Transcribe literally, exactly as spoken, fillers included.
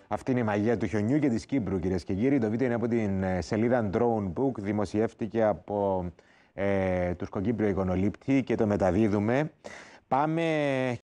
Αυτή είναι η μαγεία του χιονιού και της Κύπρου, κυρίες και κύριοι. Το βίντεο είναι από την σελίδα Drone Book, δημοσιεύτηκε από ε, Τουρκοκύπριο εικονολήπτη και το μεταδίδουμε. Πάμε